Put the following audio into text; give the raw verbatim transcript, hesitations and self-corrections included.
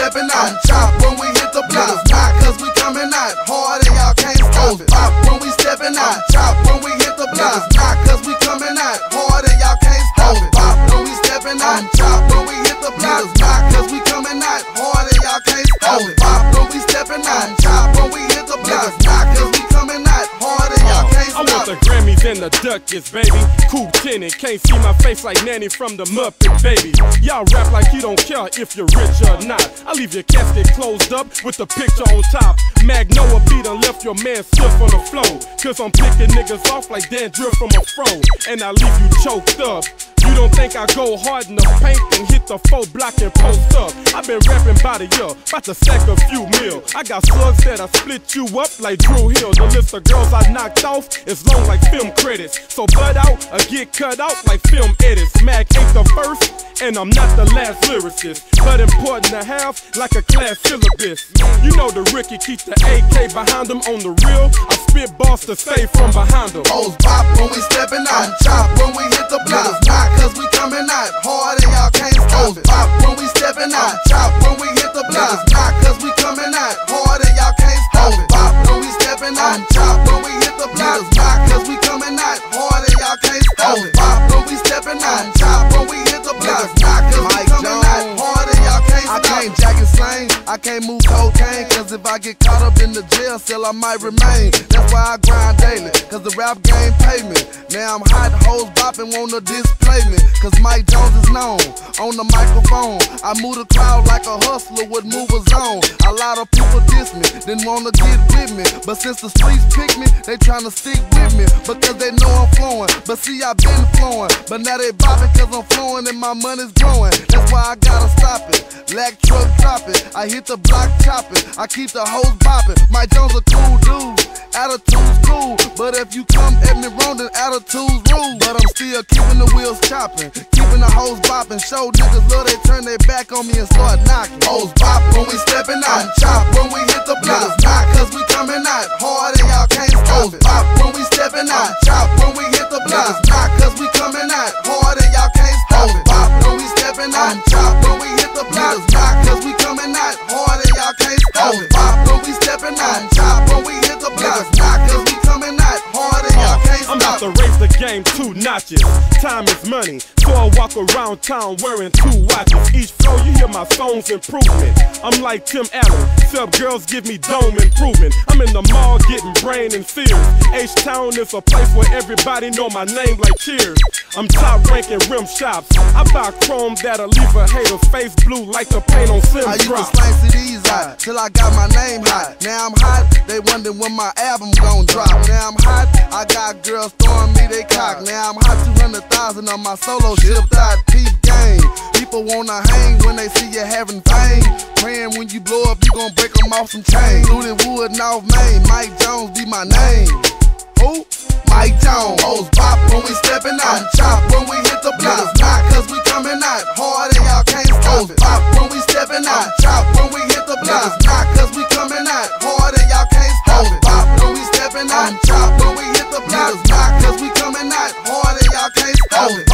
stepping out. Chop when we hit the block. Not cause we coming out hard and y'all can't stop it. Pop when we stepping out. Chop when we hit the block. Not cause we coming out hard and y'all can't stop it. Pop when we stepping out. Chop when we hit the block. Not cause we coming out hard and y'all can't stop it. Pop when we stepping out. Chop when we hit the block. Not cause we coming out hard and y'all can't stop it. I want the Grammys and the Duchess, baby. Coupe tinted, can't see my face like Nanny from the Muppet Babies. Y'all rap like you don't care if you're rich or not. I leave your casket closed up with the picture on top. Magnolia beat and left your man stiff on the floor. Cause I'm picking niggas off like dandruff from a fro. And I leave you choked up. You don't think I go hard in the paint and hit the four block and post up? I've been rapping by the year, about to sack a few mil. I got slugs that I split you up like Drew Hill. The list of girls I knocked off is long like film credits. So bud out or get cut out like film edits. Mag ain't the first and I'm not the last lyricist, but important to have like a class syllabus. You know the Ricky keeps the A K behind him on the real. I spit boss to stay from behind him. O's pop when we stepping out. Chop when we hit the block. Not cause we coming out hard and y'all can't stop it. Pop when we stepping out. Chop when we hit the block. Not cause we coming out hard and y'all can't stop it. Pop when we stepping out. Chop when we hit the block. Not cause we coming out hard and y'all can't stop it. Pop when we stepping out. Chop when we hit the block. Not cause we coming out hard and y'all can't stop it. I can't jack and slang, I can't move cocaine. Cause if I get caught up in the jail cell, I might remain. That's why I grind daily, cause the rap game pay me. Now I'm hot, hoes bopping, wanna display me. Cause Mike Jones is known on the microphone. I move the crowd like a hustler would move a zone. A lot of people diss me, didn't wanna get with me. But since the streets pick me, they tryna stick with me. Because they know I'm flowing, but see I been flowing. But now they bopping cause I'm flowing and my money's growing. That's why I gotta stop it. Lack truck drop it, I hit the block chopping. I keep the hoes bopping. Mike Jones a cool dude, attitude's cool. But if you come at me wrong, then attitude's rude. But I'm still keeping the wheels chopping, keeping the hoes bopping. Show niggas love, they turn their back on me and start knocking. Hoes bop when we stepping out, chop when we hit the block. Not cause we coming out hard and y'all can't stop it. Bop when we stepping out, chop when we hit the block. Not cause we coming out hard and y'all can't stop it. Bop when we stepping out, chop when we hit the block. Not cause we coming out hard and y'all can't stop it. Bop when we stepping out, chop when we hit the block. Not cause we coming out hard and y'all can't stop it. I'm about to raise the game two notches. Time is money, so I walk around town wearing two watches. Each flow you hear my songs improvement. I'm like Tim Allen, sub girls give me dome improvement. I'm in the mall getting brain and fears. H-Town is a place where everybody know my name like Cheers. I'm top ranking rim shops. I buy chrome that'll leave a hater's face blue like the paint on Sims. I used drop. to slang C Ds out till I got my name hot. Now I'm hot, they wonder when my album gon' drop. Now I'm hot, I got girls throwing me they cock. Now I'm hot, two hundred thousand on my solo shipped out peep game. People wanna hang when they see you having fame. Praying when you blow up, you gon' break them off some chains. Looting Wood, North Main, Mike Jones be my name. Who? Mike Jones. Hoes pop when we stepping out, chop when we hit the block. Not cause we coming out hard and y'all can't stop it. Pop when we stepping out, chop when we hit the block. Not cause we coming out hard and y'all can't stop it. Pop when we stepping out, chop when we hit the block. Not cause we coming out hard and y'all can't stop it.